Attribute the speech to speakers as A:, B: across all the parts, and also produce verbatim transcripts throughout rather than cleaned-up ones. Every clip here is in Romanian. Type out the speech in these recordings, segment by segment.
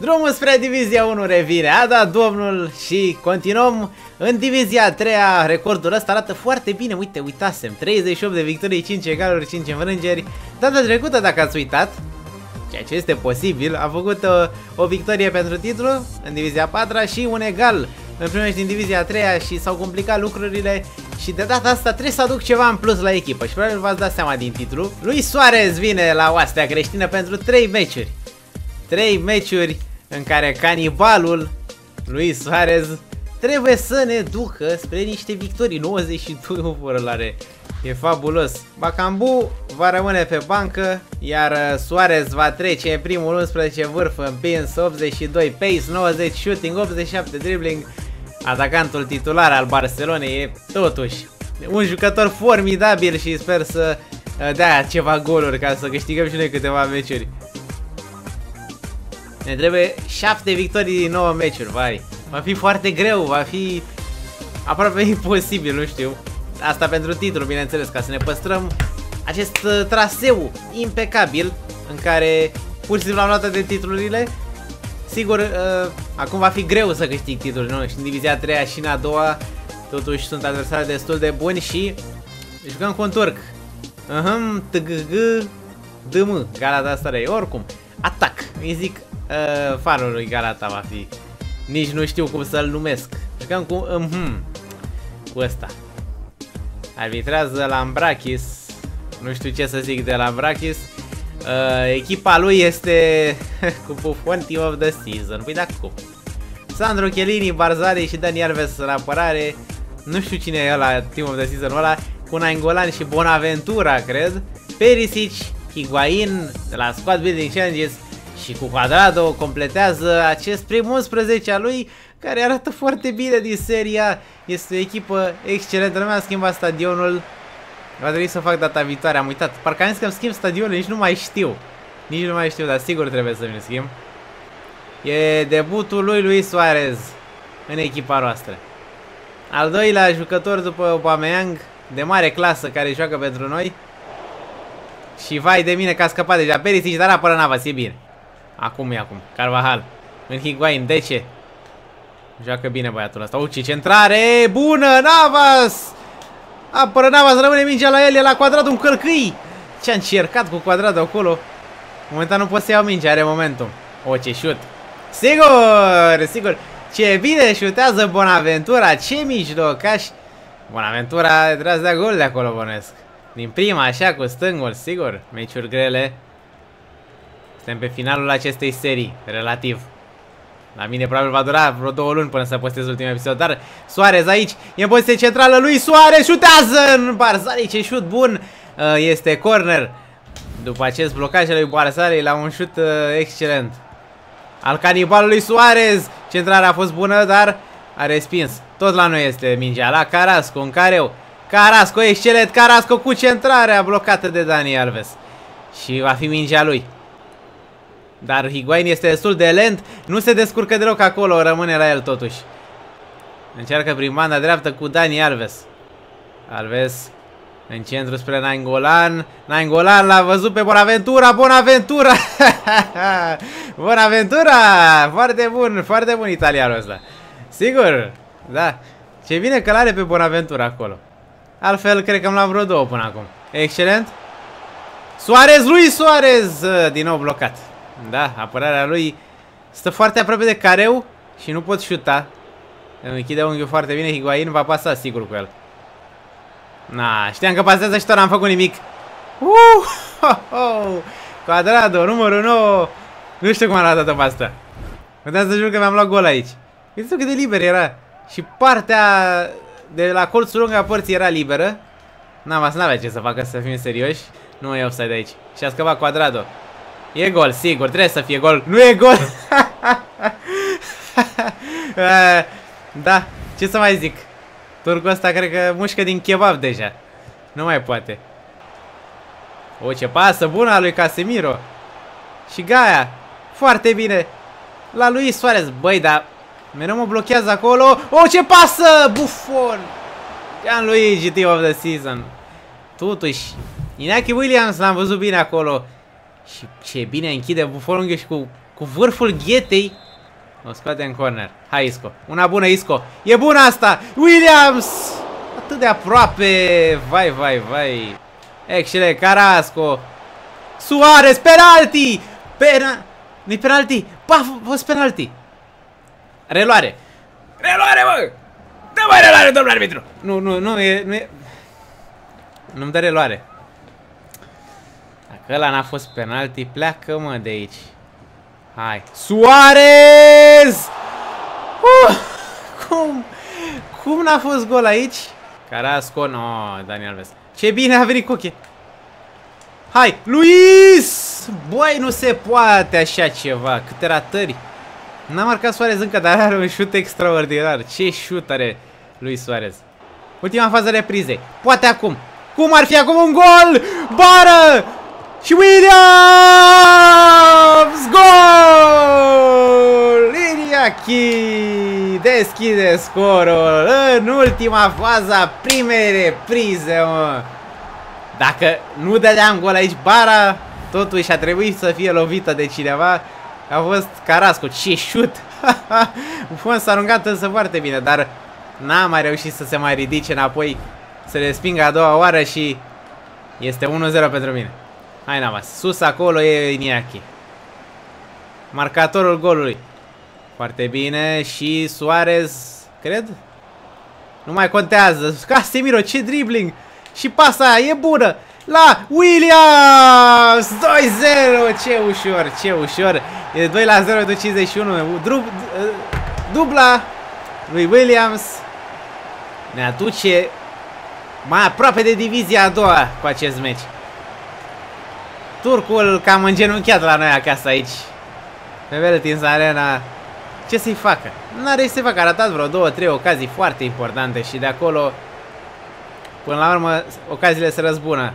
A: Drumul spre Divizia unu revine, a dat domnul și continuăm în Divizia a treia. Recordul ăsta arată foarte bine, uite, uitasem, treizeci și opt de victorii, cinci egaluri, cinci înfrângeri. Data trecută, dacă ați uitat, ceea ce este posibil, a făcut o, o victorie pentru titlu în Divizia a patra și un egal în primul din Divizia a treia și s-au complicat lucrurile. Și de data asta trebuie să aduc ceva în plus la echipă și probabil v-ați dat seama din titlu. Luis Suarez vine la Oastea Creștină pentru trei meciuri. trei meciuri în care canibalul Luis Suarez trebuie să ne ducă spre niște victorii. nouăzeci și doi overall are. E fabulos. Bakambu va rămâne pe bancă, iar Suarez va trece în primul unsprezece vârf, împins, optzeci și doi pace, nouăzeci shooting, optzeci și șapte dribbling. Atacantul titular al Barcelonei e totuși un jucător formidabil și sper să dea ceva goluri ca să câștigăm și noi câteva meciuri. Ne trebuie șapte victorii din nouă meciuri, vai. Va fi foarte greu, va fi aproape imposibil, nu știu. Asta pentru titlu, bineînțeles, ca să ne păstrăm acest uh, traseu impecabil în care pur și simplu am luat toate titlurile. Sigur, uh, acum va fi greu să câștig titluri, nu? Și în Divizia a treia și în a doua, totuși sunt adversari destul de buni și jucăm cu un turc. Uhum, T G G D M, Galatasaray, oricum, atac, îi zic uh, fanul lui Galata va fi. Nici nu știu cum să-l numesc. Jucăm cu uhum, cu ăsta. Arbitrează Lambrakis. Nu știu ce să zic de Lambrakis. uh, Echipa lui este cu Buffon Team of the Season. Păi da, cum? Sandro Chiellini, Barzali și Dani Alves în apărare. Nu știu cine e ăla Team of the Season ăla. Cu Nainggolan și Bonaventura, cred. Perisic, Higuain de la Squad Building Challenges și cu Cuadrado completează acest prim unsprezece al lui, care arată foarte bine din seria. Este o echipă excelentă. Nu mi-am schimbat stadionul. Va trebui să fac data viitoare. Am uitat. Parcă am zis că îmi schimb stadionul. Nici nu mai știu. Nici nu mai știu, dar sigur trebuie să mi-l schimb. E debutul lui Luis Suarez în echipa noastră. Al doilea jucător după Aubameyang, de mare clasă, care joacă pentru noi. Și vai de mine că a scăpat deja Perisic, dar apără Navas, e bine. Acum e acum. Carvajal. În Higuain. De ce? Joacă bine băiatul ăsta. Uci, centrare bună, Navas! Apără Navas, rămâne mingea la el, e la Cuadrado, un călcâi. Ce-a încercat cu Cuadrado acolo. Momentan nu pot să iau mingea, are momentum. O, ce șut. Sigur, sigur. Ce bine șutează Bonaventura, ce mijlocaș. Bonaventura trebuie să dea gol de acolo, bănesc. Din prima, așa, cu stângul, sigur. Meciuri grele. Suntem pe finalul acestei serii, relativ. La mine probabil va dura vreo două luni până să postez ultimul episod. Dar Suarez aici, e în poziție centrală lui Suarez, șutează în Barzali, ce șut bun. Este corner. După acest blocaj al lui Barzali la un șut excelent al canibalului Suarez. Centrarea a fost bună, dar a respins. Tot la noi este mingea, la Carrasco, în careu. Carrasco, excelent, Carrasco cu centrarea blocată de Dani Alves. Și va fi mingea lui. Dar Higuain este destul de lent, nu se descurcă deloc acolo, rămâne la el totuși. Încearcă prin banda dreaptă cu Dani Alves. Alves în centru spre Nainggolan. Nainggolan l-a văzut pe Bonaventura, Bonaventura! Bonaventura! Foarte bun, foarte bun italianul ăsta. Sigur, da. Ce bine că l-are pe Bonaventura acolo. Altfel, cred că am luat vreo două până acum. Excelent. Suarez, lui Suarez! Din nou blocat. Da, apărarea lui stă foarte aproape de careu și nu pot șuta. Îmi închide unghiul foarte bine. Higuain va pasa sigur cu el. Na, știam că pasează și tot n-am făcut nimic. Uh, ho, ho. Cuadrado, numărul nouă. Nu știu cum am ratat-o pe asta. Puteam să jur că mi-am luat gol aici. Uite cât de liber era. Și partea de la colțul lung a părții era liberă. Navas n-avea ce să facă, să fim serioși. Nu e offside aici. Și a scăpat Cuadrado. E gol, sigur, trebuie să fie gol. Nu e gol! Da, ce să mai zic? Turcul ăsta cred că mușcă din kebab deja. Nu mai poate. O, ce pasă bună a lui Casemiro. Și Gaia. Foarte bine. La lui Suarez. Băi, dar mereu mă blochează acolo. O, ce pasă! Buffon! Gianluigi, Team of the Season. Totuși, Iñaki Williams l-am văzut bine acolo. Și ce bine închide Buffon unghiul și cu cu vârful ghetei. O scoate în corner. Hai, Isco. Una bună, Isco. E bună asta! Williams! Atât de aproape. Vai, vai, vai. Excelent, Carrasco. Suarez, penalti! Pena... Nu-i penalti? Ba, a fost penalti. Reluare. Reluare, mă! Dă mai reluare, domnul arbitru! Nu, nu, nu e... Nu e... Nu-mi dă reluare. Dacă ăla n-a fost penalti, pleacă, mă, de aici. Hai. Suarez! Uh, cum? Cum n-a fost gol aici? Carrasco, no, Dani Alves. Ce bine a venit Coche. Hai, Luis! Băi, nu se poate așa ceva. Câte ratări. N-a marcat Suarez încă, dar are un șut extraordinar. Ce șut are lui Suarez. Ultima fază reprizei. Poate acum. Cum ar fi acum un gol? Bară! Și Williams! Gol! Iniaki deschide scorul în ultima fază a primei reprize, mă. Dacă nu dădeam gol aici, bara totuși a trebuit să fie lovită de cineva. A fost Carrasco. Ce șut! Bun, s-a aruncat însă foarte bine, dar n-a mai reușit să se mai ridice înapoi, să respingă a doua oară și este unu zero pentru mine. Hai, Navas. Sus acolo e Iniaki. Marcatorul golului. Foarte bine. Și Suarez, cred? Nu mai contează. Casemiro, ce dribbling! Și pasa aia e bună! La Williams! doi zero! Ce ușor, ce ușor! E doi la zero de cincizeci și unu. Dubla lui Williams ne aduce mai aproape de divizia a doua cu acest meci. Turcul cam îngenunchiat la noi acasă aici, pe Veltins Arena. Ce să-i facă? N-are ce să-i facă, a ratat vreo două, trei ocazii foarte importante și de acolo până la urmă ocaziile se răzbună.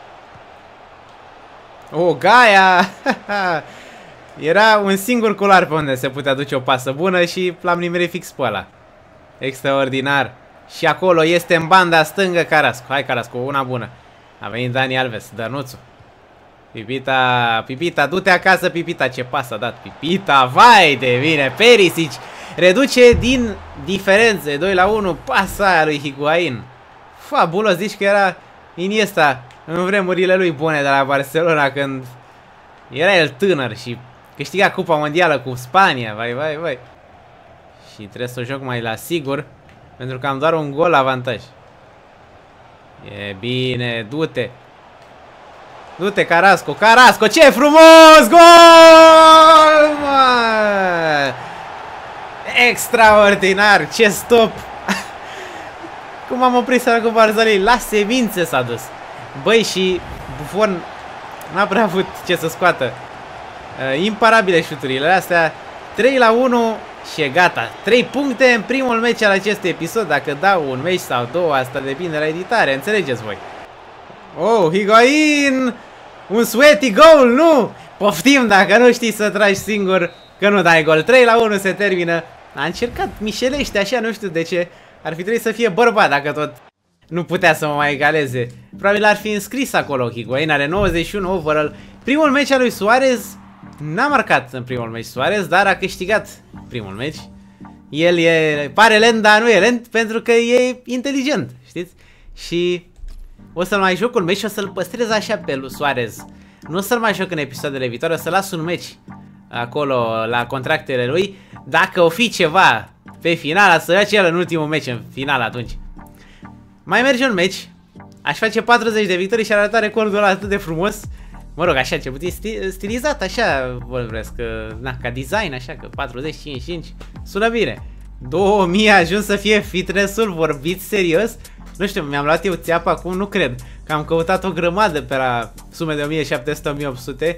A: O, Gaia! Era un singur culoar pe unde se putea duce o pasă bună și l-am nimerit fix pe ăla. Extraordinar. Și acolo este în banda stângă Carrasco. Hai, Carrasco, una bună. A venit Dani Alves, Dănuțu. Pipita, Pipita, du-te acasă, Pipita, ce pas a dat Pipita, vai de bine, Perisic reduce din diferențe, doi la unu, pasa aia lui Higuain. Fabulos, zici că era Iniesta în vremurile lui bune de la Barcelona, când era el tânăr și câștiga Cupa Mondială cu Spania, vai, vai, vai. Și trebuie să o joc mai la sigur, pentru că am doar un gol avantaj. E bine, du-te. Du-te, Carrasco, Carrasco, ce frumos! Gol! Mă! Extraordinar, ce stop! Cum am oprit să cu Barzalei? La semințe s-a dus. Băi, și Buffon n-a prea avut ce să scoată. Uh, imparabile șuturile astea. trei la unu și e gata. trei puncte în primul meci al acestui episod. Dacă dau un meci sau două, asta depinde la editare, înțelegeți voi. Oh, Higuain! Un sweaty goal, nu! Poftim dacă nu știi să tragi singur, că nu dai gol. trei la unu se termină. A încercat mișelește așa, nu știu de ce. Ar fi trebuit să fie bărbat dacă tot nu putea să mă mai egaleze. Probabil ar fi înscris acolo Higuain, are nouăzeci și unu overall. Primul meci al lui Suarez n-a marcat în primul meci Suarez, dar a câștigat primul meci. El e, pare lent, dar nu e lent, pentru că e inteligent, știți? Și o să-l mai joc un meci și o să-l păstrez așa pe lui Suarez. Nu o să-l mai joc în episoadele viitoare, o să las un meci acolo la contractele lui. Dacă o fi ceva pe final, să ia cel în ultimul meci, în final atunci. Mai merge un meci. Aș face patruzeci de victorii și ar arăta recordul ăla atât de frumos. Mă rog, așa, ce puțin sti stilizat, așa vorbesc, na, ca design, așa, că patruzeci, cincizeci și cinci, sună bine. două mii a ajuns să fie fitness-ul, vorbiți serios? Nu știu, mi-am luat eu țeapă acum, nu cred, că am căutat o grămadă pe la sume de o mie șapte sute - o mie opt sute.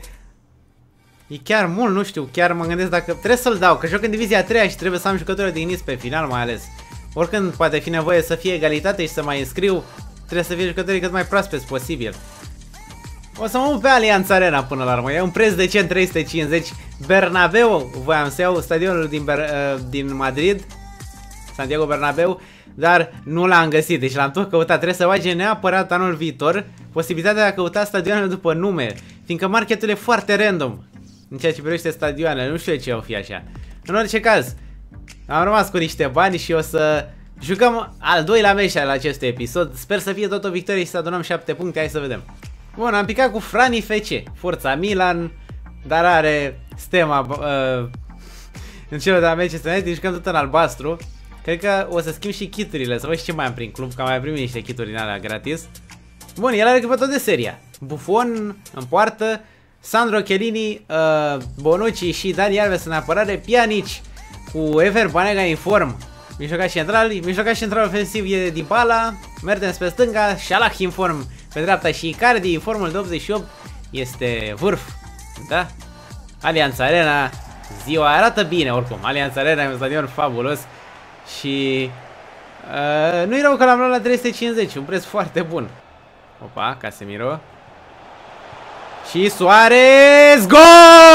A: E chiar mult, nu știu, chiar mă gândesc dacă trebuie să-l dau, că joc în divizia a treia și trebuie să am jucători digniți pe final mai ales. Oricând poate fi nevoie să fie egalitate și să mai înscriu, trebuie să fie jucătorii cât mai proaspeți posibil. O să mă mut pe Allianz Arena până la urmă, e un preț decent, trei sute cincizeci. Bernabeu, voiam să iau stadionul din, Ber uh, din Madrid, Santiago Bernabeu, dar nu l-am găsit, deci l-am tot căutat. Trebuie să bage neapărat anul viitor posibilitatea de a căuta stadionul după nume, fiindcă marketul e foarte random. în ceea ce privește stadioanele. Nu știu ce o fi așa. În orice caz, am rămas cu niște bani și o să jucăm al doilea meci al acestui episod. Sper să fie tot o victorie și să adunăm șapte puncte. Hai să vedem. Bun, am picat cu Frani F C, Forța Milan, dar are stema uh, în celor de la Manchester United. Jucăm tot în albastru. Cred că o să schimb și kiturile, să văd și ce mai am prin club, că am mai primit niște kituri din alea gratis. Bun, el are câte tot de seria. Buffon în poartă, Sandro Chiellini, uh, Bonucci și Dani Alves în apărare, Pjanic cu Ever Banega în form. Mijlocaș central, mijlocaș central ofensiv e Dybala, Mertens pe stânga, Salah în form pe dreapta și Icardi în formul de optzeci și opt este vârf. Da? Allianz Arena, ziua arată bine oricum. Allianz Arena e un stadion fabulos și uh, nu-i rău că l-am luat la trei sute cincizeci, un preț foarte bun. Opa, Casemiro. Și Suarez, gol!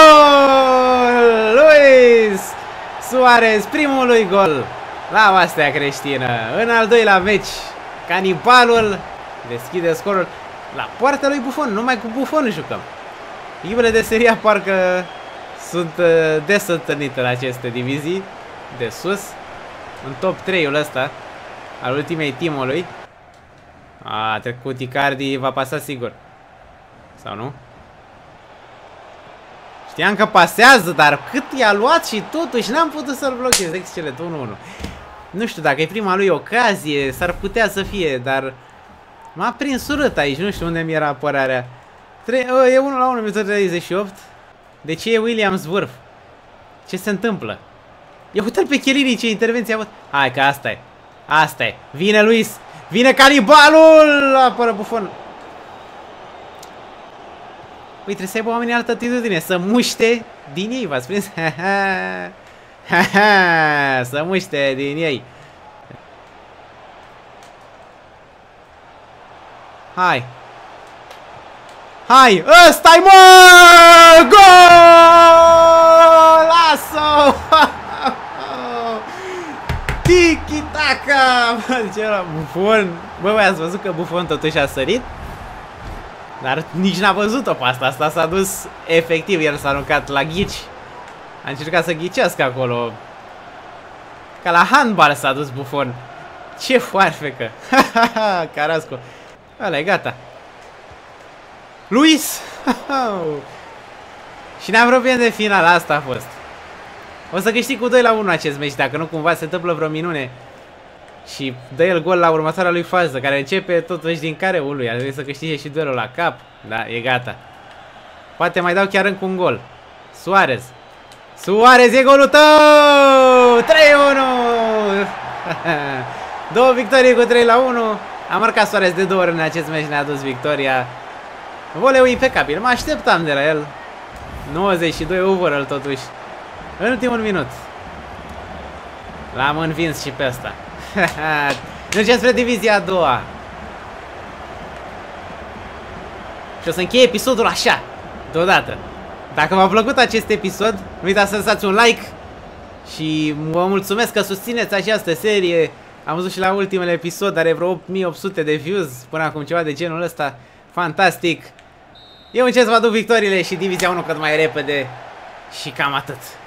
A: Luis Suarez, primul lui gol la Oastea Creștină. În al doilea meci, canibalul deschide scorul la poarta lui Buffon. Numai cu Buffon jucăm. Echipele de seria parcă sunt uh, des întâlnite la aceste divizii de sus. În top trei-ul ăsta al ultimei team-ului. A trecut Icardi, va pasa sigur. Sau nu? Știam că pasează, dar cât i-a luat și totuși n-am putut să-l blochez. Excelent, unu unu. Nu știu dacă e prima lui ocazie, s-ar putea să fie, dar m-a prins urât aici, nu știu unde mi era apărarea. Tre e unu la unu, minutul treizeci și opt. De ce e Williams vârf? Ce se întâmplă? Ia uite-l pe Chiellini, ce intervenție a avut. Hai că asta e. Asta e. Vine Luis. Vine canibalul! Apără Buffon. Păi trebuie să aibă oamenii altă atitudine. Să muște din ei, v-ați prins? Să muște din ei. Hai. Hai! Ăsta-i, mă! Gol! Lasă-o! Tiki-taka! Bă, zice ăla, Buffon. Bă, băi, ați văzut că Buffon totuși a sărit? Dar nici n-a văzut-o pe asta. Asta s-a dus efectiv. El s-a aruncat la ghici. A încercat să ghicească acolo. Ca la handbal s-a dus Buffon. Ce foarfecă! Carasco. Ăla e gata. Luis! Și ne apropiem de final. Asta a fost. O să câștig cu doi la unu acest meci, dacă nu cumva se întâmplă vreo minune și dă el gol la următoarea lui fază, care începe totuși din careul lui. Ar trebui să câștige și duelul la cap. Da, e gata. Poate mai dau chiar încă un gol. Suarez. Suarez, e golul tău! trei unu! Două victorii cu trei la unu. A marcat Suarez de două ori în acest meci, ne-a adus victoria. Voleu impecabil, mă așteptam de la el. nouăzeci și doi overall totuși. În ultimul minut. L-am învins și pe ăsta. Mergem spre divizia a doua. Și o să încheie episodul așa, deodată. Dacă v-a plăcut acest episod, nu uitați să lăsați un like. Și vă mulțumesc că susțineți această serie. Am văzut și la ultimele episod, are vreo opt mii opt sute de views până acum, ceva de genul ăsta. Fantastic. Eu încerc să vă aduc victoriile și divizia unu cât mai repede. Și cam atât.